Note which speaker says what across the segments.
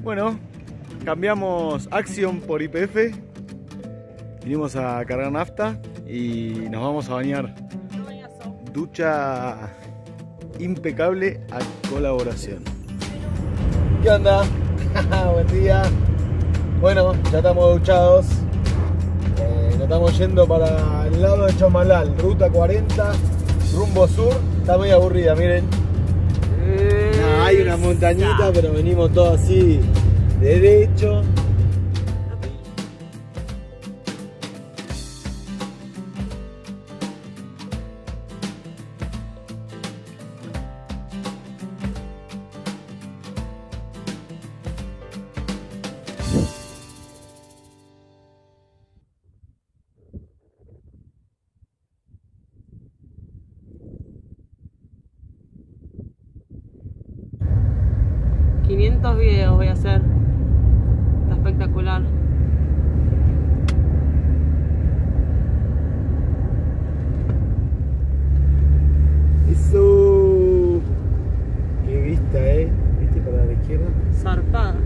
Speaker 1: Bueno, cambiamos Action por YPF. Vinimos a cargar nafta y nos vamos a bañar. Ducha impecable a colaboración. ¿Qué onda? Buen día. Bueno, ya estamos duchados. Nos estamos yendo para el lado de Chomalal, ruta 40, rumbo sur. Está muy aburrida, miren. Hay una montañita, pero venimos todos así derecho.
Speaker 2: Videos voy a hacer. Está espectacular.
Speaker 1: Eso. Qué vista, ¿viste para la izquierda?
Speaker 2: Zarpada.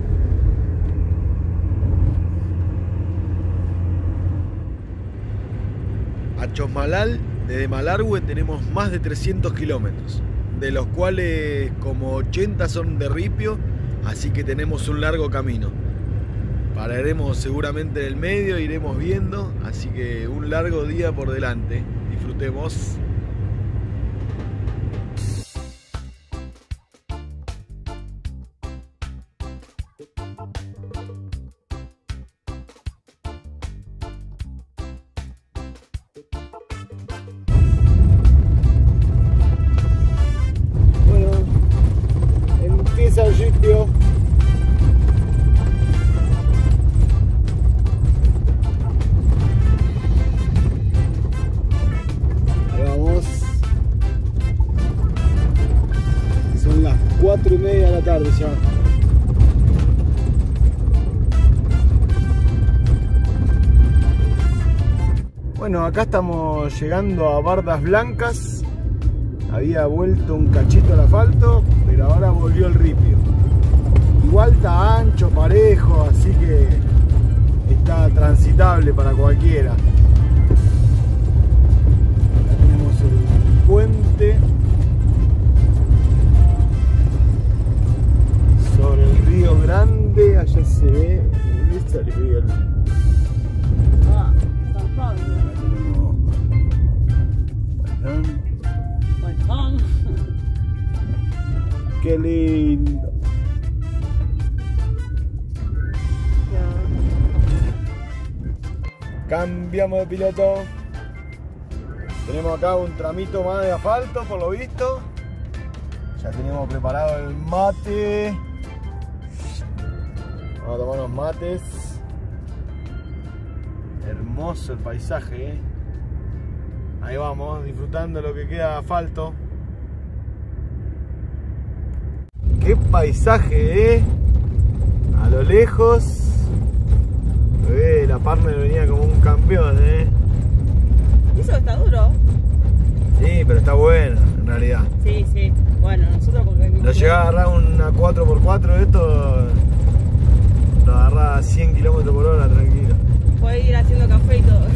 Speaker 1: A Chomalal, desde Malargüe, tenemos más de 300 kilómetros, de los cuales como 80 son de ripio, así que tenemos un largo camino. Pararemos seguramente en el medio, iremos viendo, así que un largo día por delante. Disfrutemos. Empieza el ripio. Ahí vamos. Son las 4:30 de la tarde ya. Bueno, acá estamos llegando a Bardas Blancas. Había vuelto un cachito al asfalto, pero ahora volvió el ripio. Igual está ancho, parejo, así que está transitable para cualquiera. Acá tenemos el puente sobre el río Grande. Allá se ve, ¿viste el río?
Speaker 2: Zarpado.
Speaker 1: Qué lindo. Cambiamos de piloto. Tenemos acá un tramito más de asfalto, por lo visto. Ya tenemos preparado el mate. Vamos a tomar unos mates. Hermoso el paisaje, Ahí vamos, disfrutando lo que queda de asfalto. Qué paisaje, A lo lejos. La Partner venía como un campeón,
Speaker 2: ¿Y eso está duro?
Speaker 1: Sí, pero está bueno, en realidad.
Speaker 2: Sí, sí. Bueno, nosotros porque...
Speaker 1: Lo llegaba a agarrar una 4x4 esto. Lo agarraba a 100 km por hora, tranquilo.
Speaker 2: Puede ir haciendo café y todo.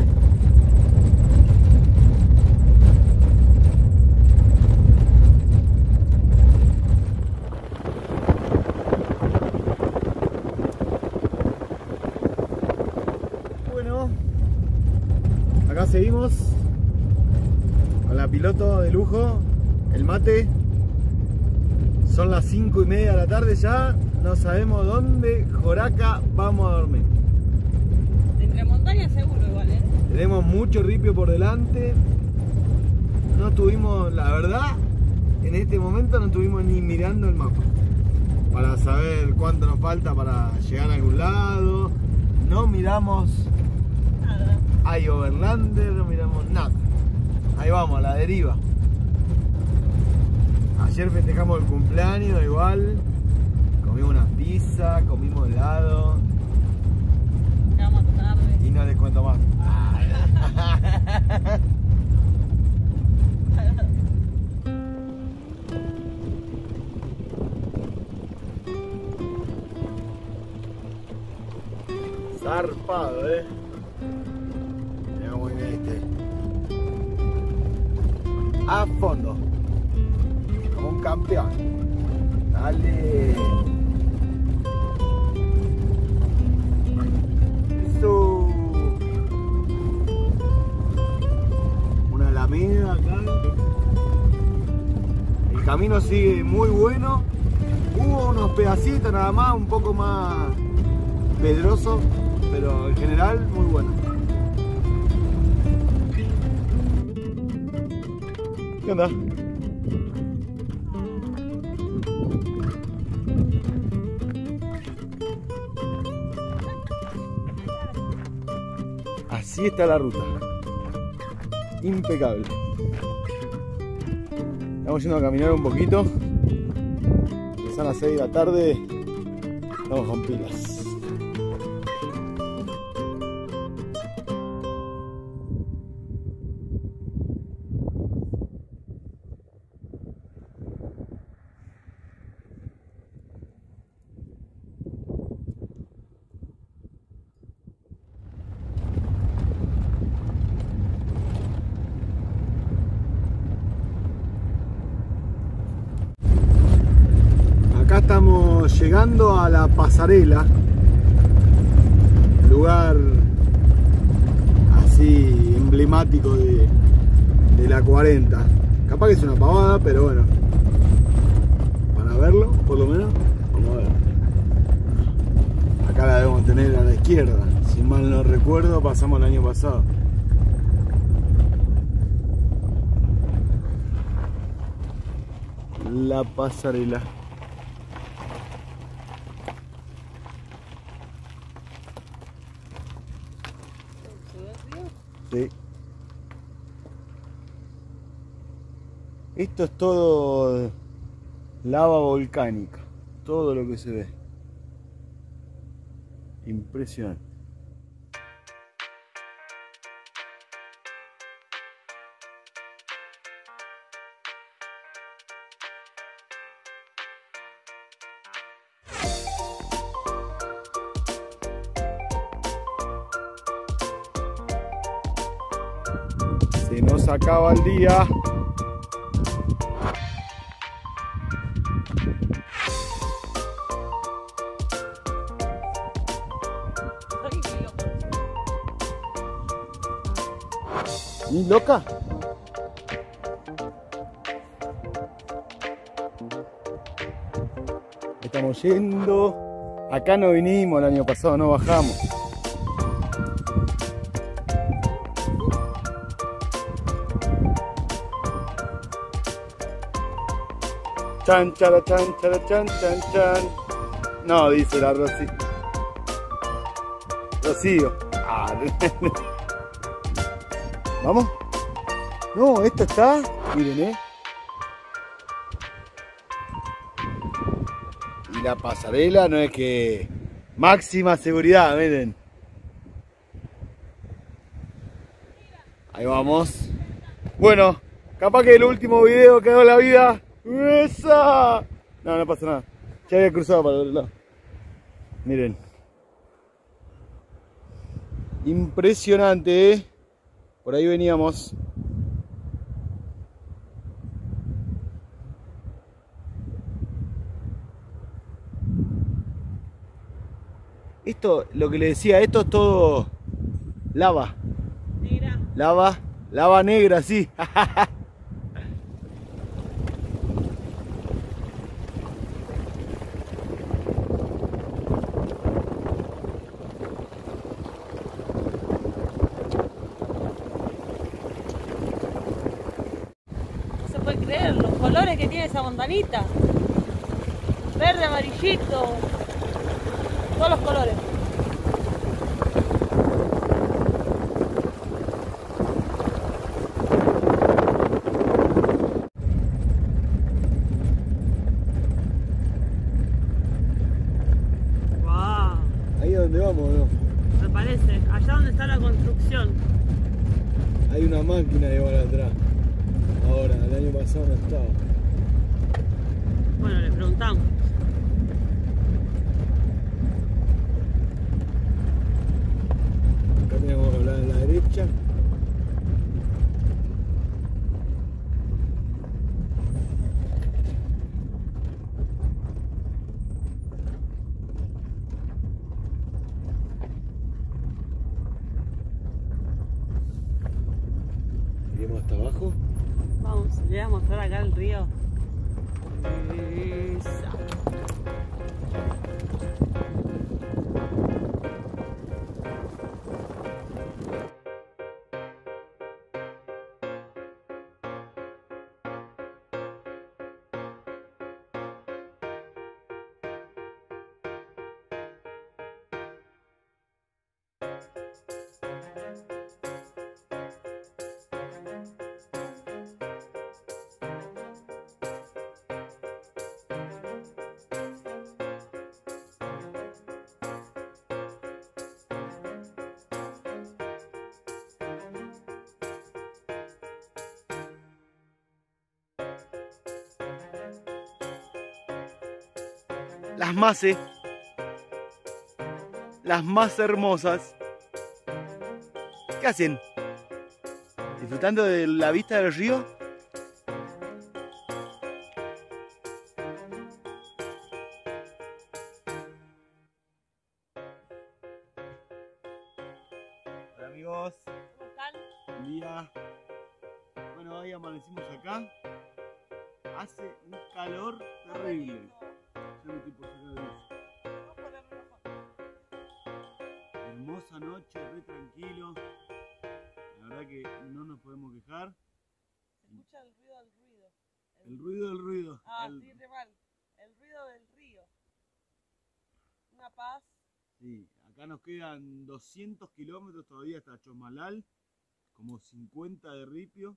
Speaker 1: Acá seguimos con la piloto de lujo, el mate. Son las 5:30 de la tarde ya. No sabemos dónde Joraca vamos a dormir.
Speaker 2: Entre montañas seguro igual,
Speaker 1: Tenemos mucho ripio por delante. No estuvimos, la verdad, en este momento no estuvimos ni mirando el mapa para saber cuánto nos falta para llegar a algún lado. No miramos
Speaker 2: nada.
Speaker 1: Hay overlander, no miramos nada. Ahí vamos, a la deriva. Ayer festejamos el cumpleaños igual. Comimos una pizza, comimos helado.
Speaker 2: Llegamos tarde.
Speaker 1: Y no les cuento más. Zarpado, Mirá cómo viene este. A fondo. Como un campeón. Dale. Eso. Una alameda acá. El camino sigue muy bueno. Hubo unos pedacitos nada más, un poco más pedroso, pero en general muy bueno. ¿Qué onda? Así está la ruta. Impecable. Estamos yendo a caminar un poquito. Son las 6 de la tarde. Estamos con pilas. Acá estamos llegando a la pasarela, lugar así emblemático de la 40. Capaz que es una pavada, pero bueno, para verlo, por lo menos, vamos a ver. Acá la debemos tener a la izquierda, si mal no recuerdo, pasamos el año pasado. La pasarela. Sí. Esto es todo lava volcánica, todo lo que se ve. Impresionante. Se nos acaba el día. ¿Y loca? Estamos yendo. Acá no vinimos el año pasado, no bajamos. Chan, chara, chan, chara, chan, chan, chan. No, dice la Rocío. Rocío. Ah, ¿vamos? No, esto está. Miren, Y la pasarela no es que. Máxima seguridad, miren. Ahí vamos. Bueno, capaz que el último video que hago en la vida. ¡Esa! No, no pasa nada. Ya había cruzado para el otro lado. Miren. Impresionante, Por ahí veníamos. Esto, lo que le decía, esto es todo lava.
Speaker 2: Negra.
Speaker 1: Lava negra, sí.
Speaker 2: No se puede creer los colores que tiene esa montanita. Verde, amarillito. Todos los colores. Wow.
Speaker 1: Ahí es donde vamos, ¿no?
Speaker 2: Me parece, allá donde está la construcción.
Speaker 1: Hay una máquina igual atrás. Ahora, el año pasado no estaba.
Speaker 2: Bueno, le preguntamos. mostrar acá el río. Esa.
Speaker 1: Las Mase, las más hermosas. ¿Qué hacen? ¿Disfrutando de la vista del río? Hola amigos,
Speaker 2: ¿Cómo están?
Speaker 1: buen día. Bueno, hoy amanecimos acá. Hace un calor terrible. Yo me estoy por sacar de eso. Hermosa noche, re tranquilo. La verdad que no nos podemos quejar.
Speaker 2: Se escucha el ruido del ruido.
Speaker 1: El ruido del ruido.
Speaker 2: Ah, sí, re mal. El ruido del río. Una paz.
Speaker 1: Sí, acá nos quedan 200 kilómetros todavía hasta Chomalal, como 50 de ripio.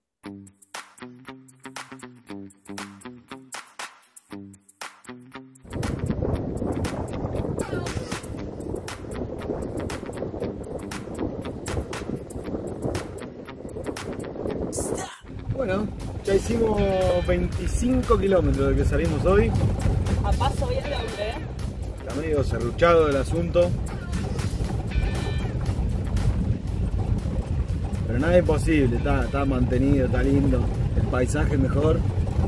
Speaker 1: Bueno, ya hicimos 25 kilómetros de que salimos hoy.
Speaker 2: A paso bien de hombre, ¿eh?
Speaker 1: Está medio serruchado el asunto. Pero nada imposible, está mantenido, está lindo. El paisaje mejor.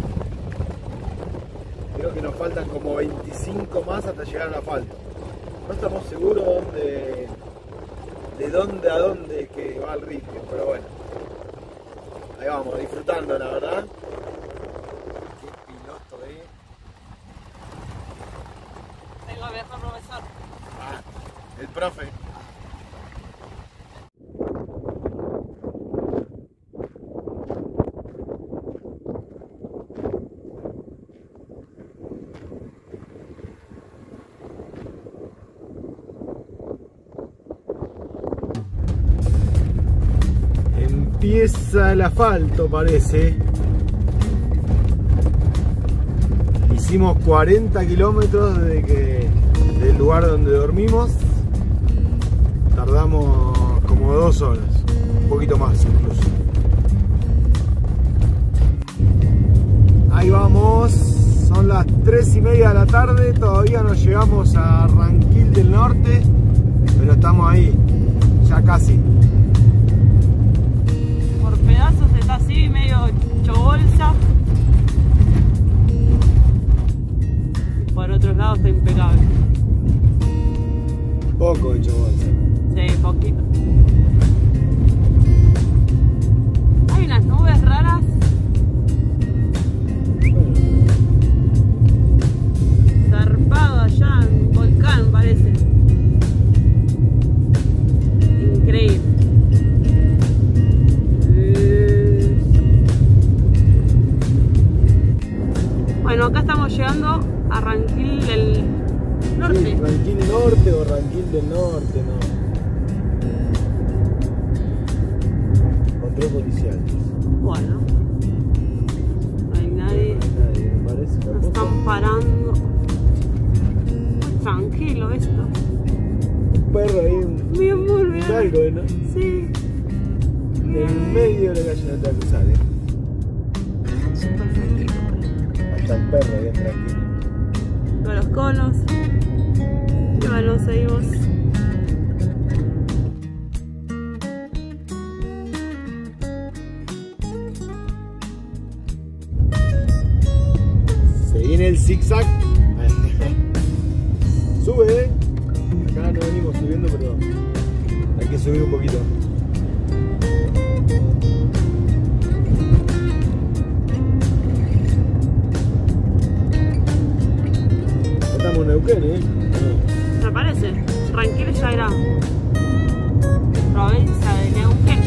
Speaker 1: Creo que nos faltan como 25 más hasta llegar al asfalto. No estamos seguros de dónde a dónde es que va el ripio, pero bueno. Ahí vamos, disfrutando, la verdad. Qué piloto,
Speaker 2: Tengo a viejo profesor.
Speaker 1: Ah, el profe. Empieza el asfalto, parece. Hicimos 40 kilómetros del lugar donde dormimos. Tardamos como 2 horas, un poquito más incluso. Ahí vamos, son las 3:30 de la tarde, todavía no llegamos a Ranquil del Norte, pero estamos ahí, ya casi.
Speaker 2: Por pedazos está así, medio hecho bolsa. Y por otros lados está impecable.
Speaker 1: Poco hecho bolsa.
Speaker 2: Sí, poquito. Hay unas nubes raras. Zarpado allá, un volcán parece. Increíble. Bueno, acá estamos llegando a Ranquil del Norte.
Speaker 1: Sí, Ranquil Norte o Ranquil del Norte, no. Control policial.
Speaker 2: Bueno, no hay nadie.
Speaker 1: Nadie, me parece.
Speaker 2: Nos están parando. Muy tranquilo esto.
Speaker 1: Un perro ahí,
Speaker 2: Mi amor, mira.
Speaker 1: algo, ¿no?
Speaker 2: Sí.
Speaker 1: En medio de la calle no te va a cruzar,
Speaker 2: Súper tranquilo.
Speaker 1: Hasta el perro bien tranquilo.
Speaker 2: Con los conos. Y bueno, seguimos.
Speaker 1: Se viene el zigzag. Sube, acá no venimos subiendo, pero hay que subir un poquito. Neuquén,
Speaker 2: Me parece. Ranquil ya era provincia de Neuquén.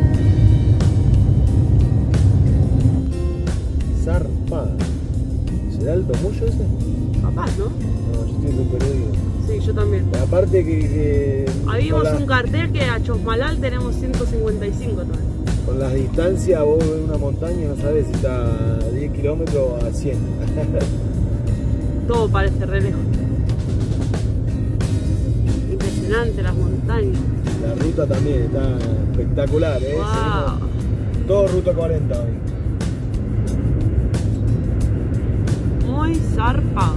Speaker 1: Zarpada. ¿Será el Tomullo ese?
Speaker 2: Capaz, ¿no?
Speaker 1: No, yo estoy súper perdido.
Speaker 2: Sí, yo también.
Speaker 1: Aparte que
Speaker 2: Ahí vimos un cartel que a Chosmalal tenemos 155 todavía.
Speaker 1: con las distancias vos ves una montaña y no sabes si está a 10 kilómetros o a 100.
Speaker 2: Todo parece re lejos. Impresionante las montañas.
Speaker 1: La ruta también está espectacular, ¿eh?
Speaker 2: Wow.
Speaker 1: Seguimos todo ruta 40 hoy.
Speaker 2: Muy zarpado.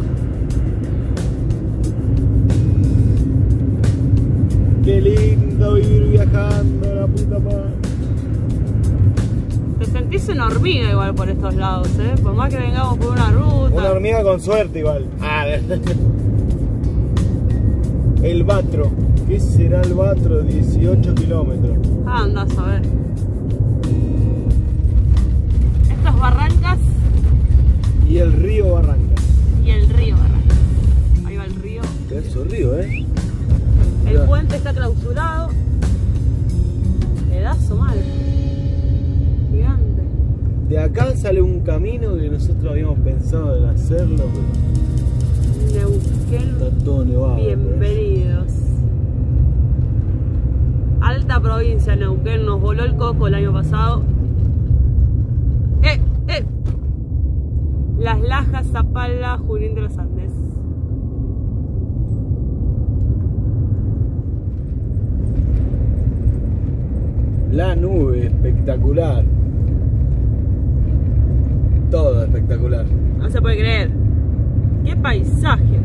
Speaker 1: Qué lindo ir viajando, la puta madre.
Speaker 2: Te sentís una hormiga igual por estos lados, ¿eh? Por más que vengamos por una ruta.
Speaker 1: Una hormiga con suerte igual. El Batro. ¿Qué será el Batro? 18 kilómetros.
Speaker 2: Ah, andás a ver. Estas barrancas.
Speaker 1: Y el río Barrancas.
Speaker 2: Y el río Barrancas. Ahí va el río.
Speaker 1: Pedazo de río, ¿eh?
Speaker 2: El
Speaker 1: Mirá.
Speaker 2: puente está clausurado. Pedazo mal. Gigante.
Speaker 1: De acá sale un camino que nosotros habíamos pensado en hacerlo, pero
Speaker 2: Neuquén.
Speaker 1: está todo nevado.
Speaker 2: Bienvenidos. Alta provincia, Neuquén. Nos voló el coco el año pasado. Las Lajas, Zapala, Junín de los Andes.
Speaker 1: La nube, espectacular. Todo espectacular.
Speaker 2: No se puede creer. ¡Qué paisaje!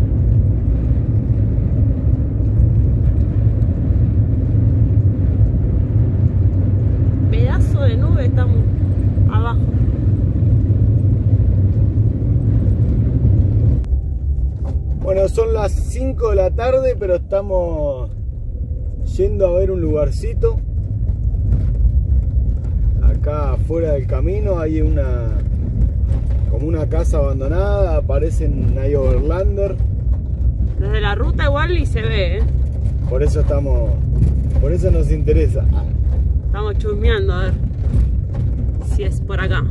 Speaker 2: Pedazo de nube está abajo.
Speaker 1: Bueno, son las 5 de la tarde, pero estamos yendo a ver un lugarcito. Acá afuera del camino hay como una casa abandonada, aparecen hay overlander.
Speaker 2: Desde la ruta igual y se ve, ¿eh?
Speaker 1: Por eso nos interesa.
Speaker 2: Estamos chusmeando a ver si es por acá.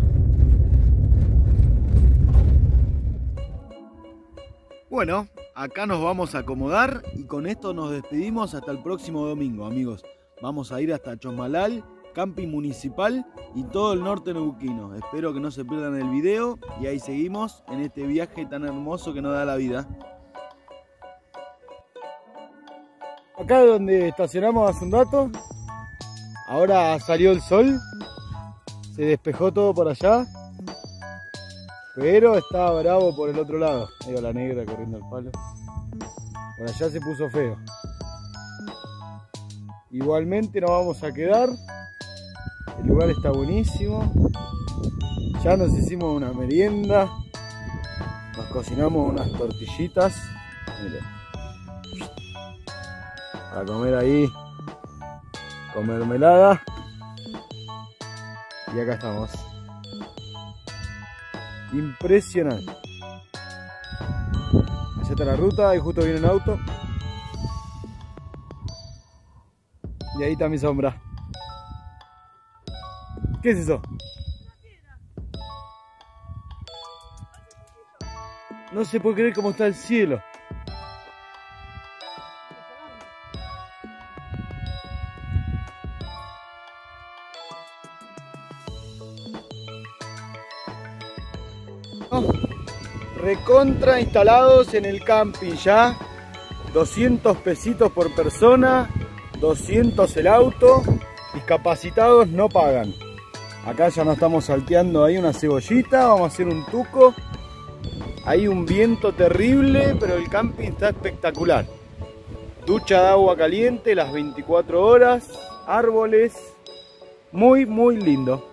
Speaker 1: Bueno, acá nos vamos a acomodar y con esto nos despedimos hasta el próximo domingo, amigos. Vamos a ir hasta Chosmalal, camping municipal y todo el norte neuquino. Espero que no se pierdan el video y ahí seguimos en este viaje tan hermoso que nos da la vida. Acá donde estacionamos hace un rato, ahora salió el sol, se despejó todo por allá, pero está bravo por el otro lado. Ahí va la negra corriendo al palo. Por allá se puso feo. Igualmente nos vamos a quedar. El lugar está buenísimo. Ya nos hicimos una merienda. Nos cocinamos unas tortillitas. Miren. Para comer ahí con mermelada. Y acá estamos. Impresionante. Allá está la ruta y justo viene un auto. Y ahí está mi sombra. ¿Qué es eso? No se puede creer cómo está el cielo. Recontra instalados en el camping ya. 200 pesitos por persona, 200 el auto. Discapacitados no pagan. Acá ya nos estamos salteando ahí una cebollita, vamos a hacer un tuco. Hay un viento terrible, pero el camping está espectacular. Ducha de agua caliente las 24 horas, árboles, muy lindo.